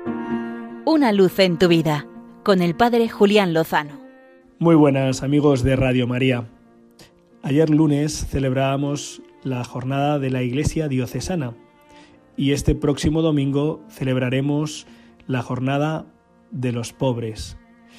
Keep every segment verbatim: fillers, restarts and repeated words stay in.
Una luz en tu vida, con el Padre Julián Lozano. Muy buenas, amigos de Radio María. Ayer lunes celebrábamos la jornada de la Iglesia Diocesana y este próximo domingo celebraremos la jornada de los pobres.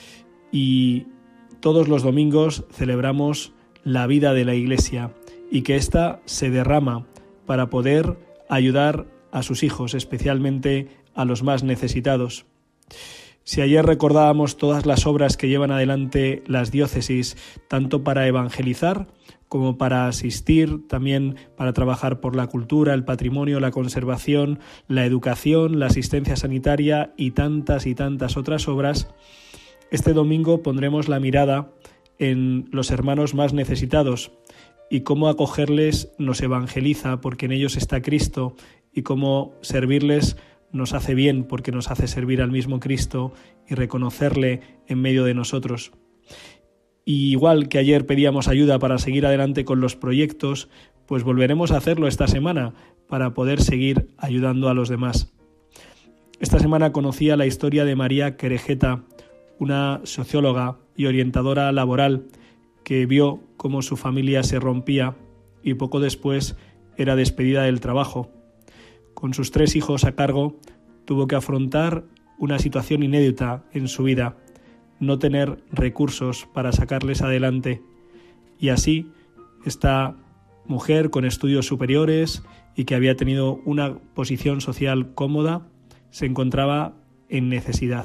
Y todos los domingos celebramos la vida de la Iglesia y que ésta se derrama para poder ayudar a sus hijos, especialmente a los más necesitados. Si ayer recordábamos todas las obras que llevan adelante las diócesis, tanto para evangelizar como para asistir, también para trabajar por la cultura, el patrimonio, la conservación, la educación, la asistencia sanitaria y tantas y tantas otras obras, este domingo pondremos la mirada en los hermanos más necesitados y cómo acogerles nos evangeliza porque en ellos está Cristo y cómo servirles nos hace bien porque nos hace servir al mismo Cristo y reconocerle en medio de nosotros. Y igual que ayer pedíamos ayuda para seguir adelante con los proyectos, pues volveremos a hacerlo esta semana para poder seguir ayudando a los demás. Esta semana conocía la historia de María Querejeta, una socióloga y orientadora laboral que vio cómo su familia se rompía y poco después era despedida del trabajo. Con sus tres hijos a cargo, tuvo que afrontar una situación inédita en su vida, no tener recursos para sacarles adelante. Y así, esta mujer con estudios superiores y que había tenido una posición social cómoda, se encontraba en necesidad.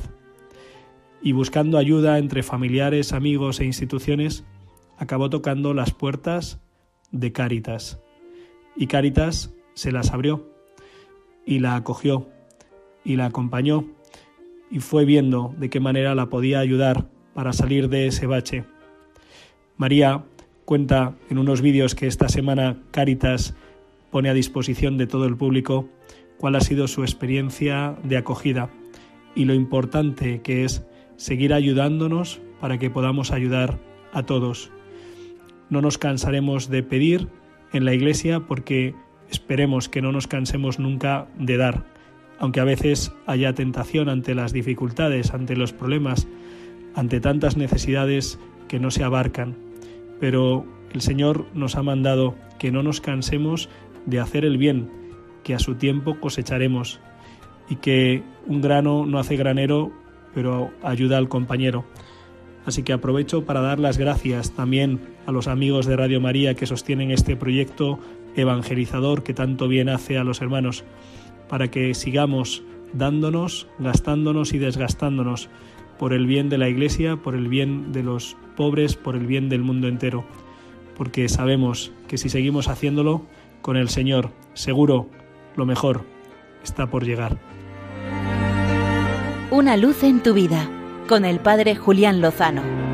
Y buscando ayuda entre familiares, amigos e instituciones, acabó tocando las puertas de Cáritas. Y Cáritas se las abrió y la acogió y la acompañó y fue viendo de qué manera la podía ayudar para salir de ese bache. María cuenta en unos vídeos que esta semana Cáritas pone a disposición de todo el público cuál ha sido su experiencia de acogida y lo importante que es seguir ayudándonos para que podamos ayudar a todos. No nos cansaremos de pedir en la Iglesia porque esperemos que no nos cansemos nunca de dar, aunque a veces haya tentación ante las dificultades, ante los problemas, ante tantas necesidades que no se abarcan. Pero el Señor nos ha mandado que no nos cansemos de hacer el bien, que a su tiempo cosecharemos, y que un grano no hace granero, pero ayuda al compañero. Así que aprovecho para dar las gracias también a los amigos de Radio María que sostienen este proyecto evangelizador que tanto bien hace a los hermanos, para que sigamos dándonos, gastándonos y desgastándonos por el bien de la Iglesia, por el bien de los pobres, por el bien del mundo entero, porque sabemos que si seguimos haciéndolo con el Señor, seguro lo mejor está por llegar. Una luz en tu vida, con el Padre Julián Lozano.